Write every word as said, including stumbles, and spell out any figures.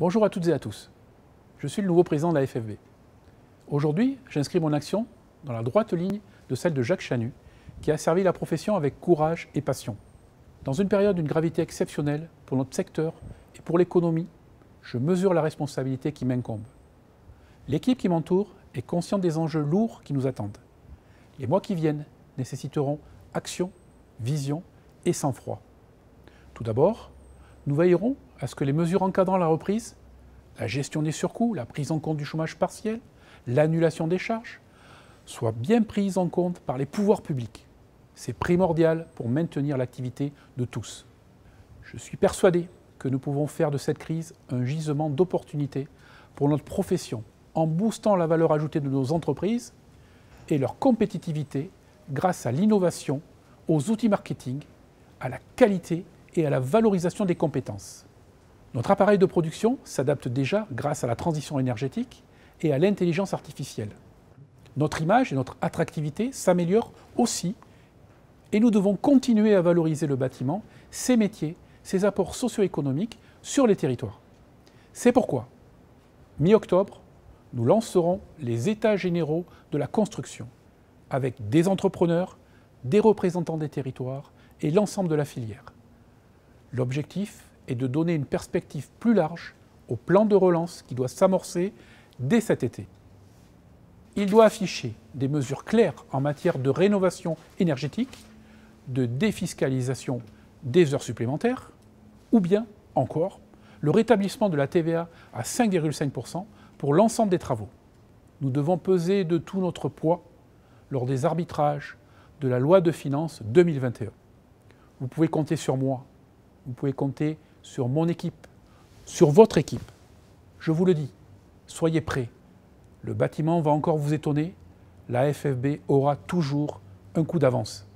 Bonjour à toutes et à tous. Je suis le nouveau président de la F F B. Aujourd'hui, j'inscris mon action dans la droite ligne de celle de Jacques Chanu, qui a servi la profession avec courage et passion. Dans une période d'une gravité exceptionnelle pour notre secteur et pour l'économie, je mesure la responsabilité qui m'incombe. L'équipe qui m'entoure est consciente des enjeux lourds qui nous attendent. Les mois qui viennent nécessiteront action, vision et sang-froid. Tout d'abord, nous veillerons à ce que les mesures encadrant la reprise, la gestion des surcoûts, la prise en compte du chômage partiel, l'annulation des charges, soient bien prises en compte par les pouvoirs publics. C'est primordial pour maintenir l'activité de tous. Je suis persuadé que nous pouvons faire de cette crise un gisement d'opportunités pour notre profession, en boostant la valeur ajoutée de nos entreprises et leur compétitivité grâce à l'innovation, aux outils marketing, à la qualité et à la valorisation des compétences. Notre appareil de production s'adapte déjà grâce à la transition énergétique et à l'intelligence artificielle. Notre image et notre attractivité s'améliorent aussi et nous devons continuer à valoriser le bâtiment, ses métiers, ses apports socio-économiques sur les territoires. C'est pourquoi, mi-octobre, nous lancerons les États généraux de la construction avec des entrepreneurs, des représentants des territoires et l'ensemble de la filière. L'objectif est de donner une perspective plus large au plan de relance qui doit s'amorcer dès cet été. Il doit afficher des mesures claires en matière de rénovation énergétique, de défiscalisation des heures supplémentaires, ou bien encore le rétablissement de la T V A à cinq virgule cinq pour cent pour l'ensemble des travaux. Nous devons peser de tout notre poids lors des arbitrages de la loi de finances deux mille vingt et un. Vous pouvez compter sur moi, vous pouvez compter sur mon équipe, sur votre équipe. Je vous le dis, soyez prêts. Le bâtiment va encore vous étonner, la F F B aura toujours un coup d'avance.